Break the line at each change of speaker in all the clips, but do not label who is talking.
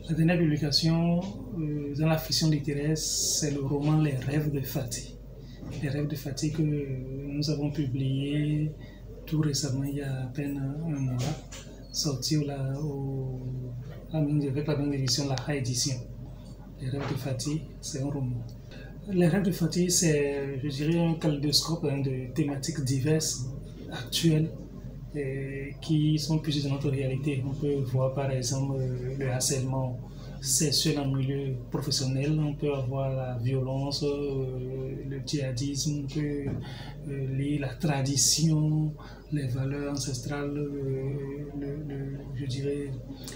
La dernière publication dans la fiction littéraire, c'est le roman Les Rêves de Fatih. Les Rêves de Fatih que nous avons publié tout récemment, il y a à peine un mois, sorti avec la même édition, la réédition. Les Rêves de Fatih, c'est un roman. Les Rêves de Fatih, c'est, je dirais, un kaléidoscope de thématiques diverses, actuelles, qui sont puisées dans notre réalité. On peut voir par exemple le harcèlement sexuel en milieu professionnel, on peut avoir la violence, le djihadisme, on peut lire la tradition, les valeurs ancestrales, je dirais,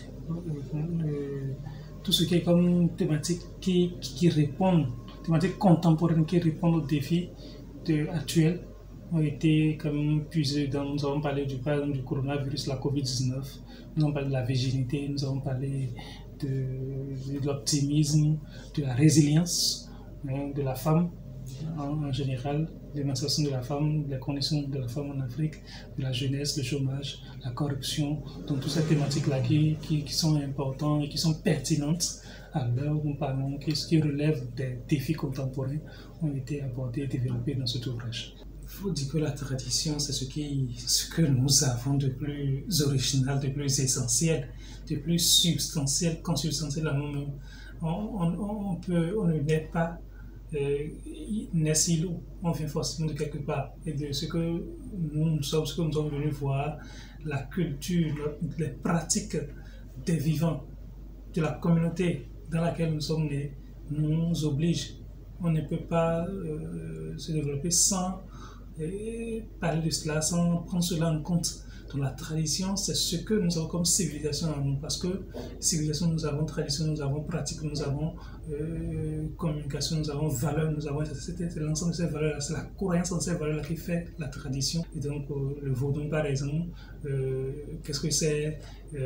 tout ce qui est comme thématique qui répondent, thématiques contemporaines qui répondent aux défis actuels ont été comme puisés dans, nous avons parlé par exemple, du coronavirus, la COVID-19, nous avons parlé de la virginité, nous avons parlé de l'optimisme, de la résilience de la femme en général, l'émancipation de la femme, les conditions de la femme en Afrique, de la jeunesse, le chômage, la corruption, donc toutes ces thématiques-là qui sont importantes et qui sont pertinentes à l'heure où nous parlons, qui relèvent des défis contemporains, ont été abordés et développés dans cet ouvrage. Il faut dire que la tradition, c'est ce que nous avons de plus original, de plus essentiel, de plus substantiel, consubstantiel à nous-mêmes. On ne naît pas naît-il, on vient forcément de quelque part. Et de ce que nous sommes, ce que nous sommes venus voir, la culture, les pratiques des vivants, de la communauté dans laquelle nous sommes nés, nous obligent. On ne peut pas se développer sans parler de cela, sans prendre cela en compte. Donc la tradition, c'est ce que nous avons comme civilisation à nous, parce que civilisation, nous avons tradition, nous avons pratique, nous avons communication, nous avons valeur, nous avons c'est l'ensemble de ces valeurs-là, c'est la croyance en ces valeurs-là qui fait la tradition. Et donc le vaudou, par exemple, qu'est-ce que c'est,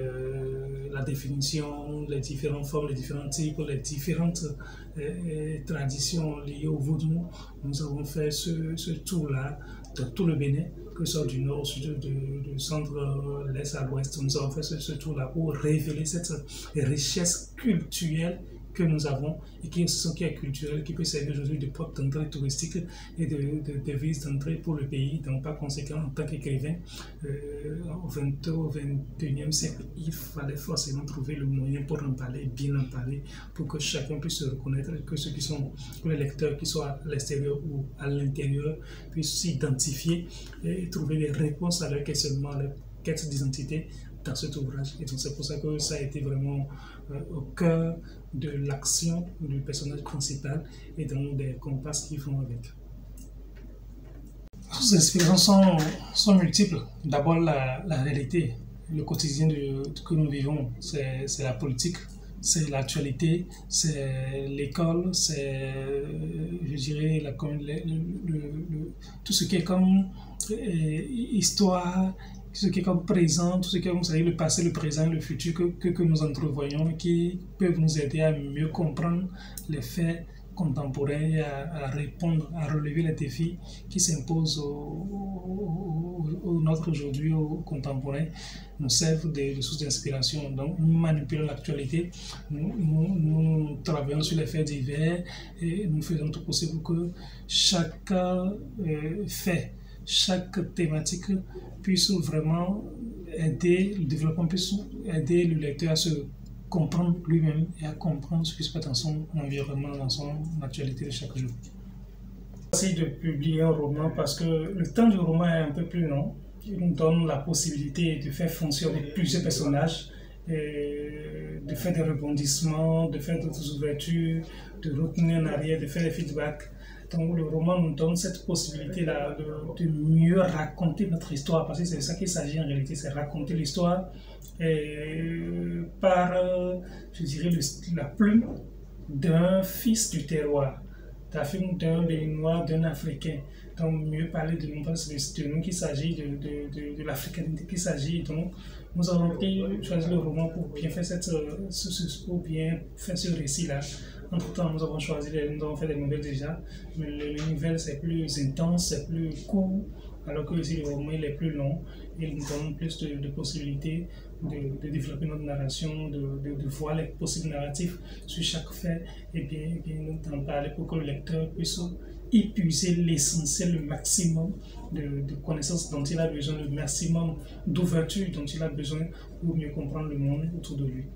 la définition, les différentes formes, les différents types, les différentes traditions liées au vaudou. Nous avons fait ce tour-là dans tout le Bénin, que ce soit du nord au sud, du centre, l'est à l'ouest. Nous avons fait ce tour-là pour révéler cette richesse culturelle que nous avons et qui est culturelle, qui peut servir aujourd'hui de porte d'entrée touristique et de devise d'entrée pour le pays. Donc par conséquent, en tant qu'écrivain, au XXIe siècle, il fallait forcément trouver le moyen pour en parler, bien en parler, pour que chacun puisse se reconnaître, que les lecteurs qui sont à l'extérieur ou à l'intérieur puissent s'identifier et trouver des réponses à leurs questionnements, à leur quête d'identité dans cet ouvrage. Et donc c'est pour ça que ça a été vraiment au cœur de l'action du personnage principal et donc des compasses qui vont avec. Les inspirations sont multiples. D'abord la réalité, le quotidien que nous vivons, c'est la politique, c'est l'actualité, c'est l'école, c'est, je dirais, tout ce qui est comme histoire, ce qui est comme présent, tout ce qui est comme ça, le passé, le présent, le futur que nous entrevoyons, qui peuvent nous aider à mieux comprendre les faits contemporains et à répondre, à relever les défis qui s'imposent au notre aujourd'hui, aux contemporains, nous servent de sources d'inspiration. Donc nous manipulons l'actualité, nous travaillons sur les faits divers et nous faisons tout possible pour que chaque fait, chaque thématique puisse vraiment aider, le développement puisse aider le lecteur à se comprendre lui-même et à comprendre ce qui se passe dans son environnement, dans son actualité de chaque jour. J'essaie de publier un roman parce que le temps du roman est un peu plus long. Il nous donne la possibilité de faire fonctionner plusieurs personnages, de faire des rebondissements, de faire d'autres ouvertures, de retourner en arrière, de faire des feedbacks. Donc le roman nous donne cette possibilité-là de mieux raconter notre histoire, parce que c'est de ça qu'il s'agit en réalité, c'est raconter l'histoire par, je dirais, la plume d'un fils du terroir, d'un Béninois, d'un Africain. Donc mieux parler de nous, parce que c'est de nous qu'il s'agit, de l'africanité qu'il s'agit. Donc nous avons choisi le roman pour bien faire ce récit-là. Entre-temps, nous avons fait des nouvelles déjà, mais les nouvelles c'est plus intense, c'est plus court, alors que ici le roman il est plus long, il nous donne plus de possibilités de développer notre narration, de voir les possibles narratifs sur chaque fait, et bien d'en parler pour que le lecteur puisse épuiser l'essentiel, le maximum de connaissances dont il a besoin, le maximum d'ouverture dont il a besoin pour mieux comprendre le monde autour de lui.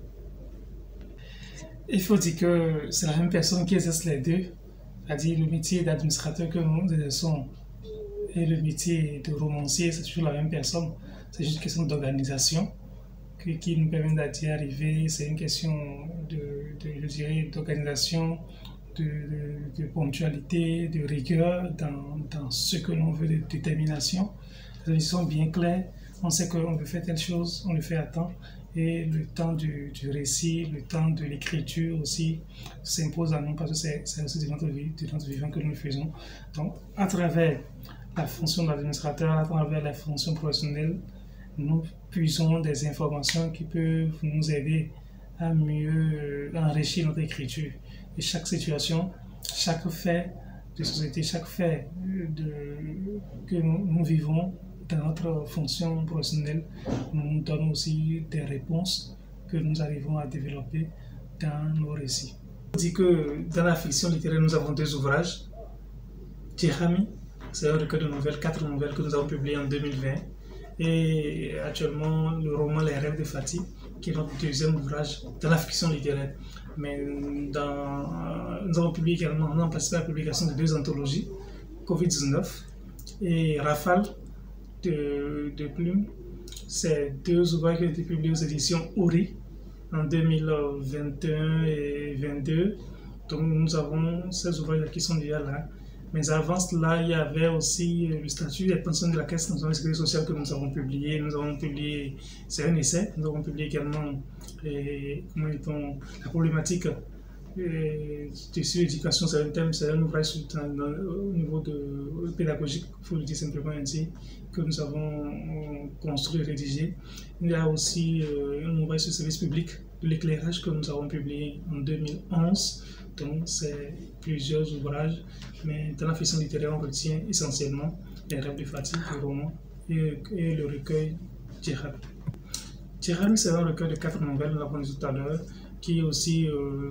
Il faut dire que c'est la même personne qui exerce les deux, c'est-à-dire le métier d'administrateur que nous exerçons et le métier de romancier, c'est toujours la même personne. C'est juste une question d'organisation qui nous permet d'y arriver. C'est une question d'organisation, de ponctualité, de rigueur dans ce que l'on veut, de détermination. Les choses sont bien claires. On sait qu'on veut faire telle chose, on le fait à temps. Et le temps du récit, le temps de l'écriture aussi s'impose à nous parce que c'est aussi de notre vivant que nous le faisons. Donc, à travers la fonction d'administrateur, à travers la fonction professionnelle, nous puisons des informations qui peuvent nous aider à mieux enrichir notre écriture. Et chaque situation, chaque fait de société, chaque fait que nous vivons dans notre fonction professionnelle nous donne aussi des réponses que nous arrivons à développer dans nos récits. On dit que dans la fiction littéraire, nous avons deux ouvrages. Djehami, c'est un recueil de nouvelles, 4 nouvelles que nous avons publiées en 2020. Et actuellement, le roman Les Rêves de Fatih, qui est notre deuxième ouvrage dans la fiction littéraire. Mais nous avons publié également, on a participé à la publication de 2 anthologies, Covid-19 et Rafale de Plume. C'est 2 ouvrages qui ont été publiés aux éditions Ori en 2021 et 2022. Donc nous avons ces ouvrages qui sont déjà là. Mais avant cela, il y avait aussi le statut des pensions de la Caisse nationale de sécurité sociale que nous avons publié. C'est un essai. Nous avons publié également la problématique de l'éducation. C'est un thème, c'est un ouvrage au niveau pédagogique, il faut le dire simplement ainsi, que nous avons construit et rédigé. Il y a aussi un ouvrage sur le service public de l'éclairage que nous avons publié en 2011. Donc, c'est plusieurs ouvrages, mais dans la fiction littéraire, on retient essentiellement Les Rêves de Fatih, le roman, et le recueil Djehami. Djehami, c'est un recueil de 4 nouvelles, nous l'avons dit tout à l'heure, qui est aussi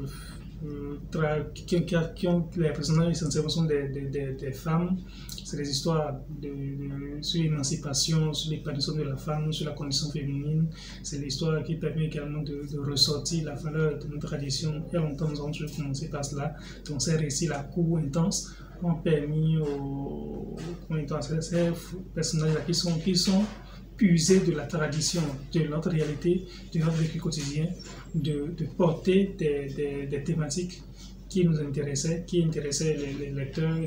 les personnages essentiellement sont des femmes. C'est des histoires sur l'émancipation, sur l'épanouissement de la femme, sur la condition féminine. C'est l'histoire qui permet également de ressortir la valeur de notre tradition. Il y a longtemps, nous avons toujours commencé par cela. Donc ces récits, la cour intense, ont permis ces personnages-là qui sont puisés de la tradition, de notre réalité, de notre vécu quotidien, de porter des thématiques qui nous intéressaient, qui intéressaient les lecteurs.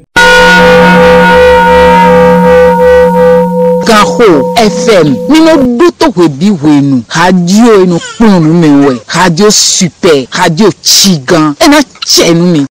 Gaho FM nínú dótò wèbí wènù radio inú pọnù mi wẹ radio super radio chigan ẹnà chẹnu mi.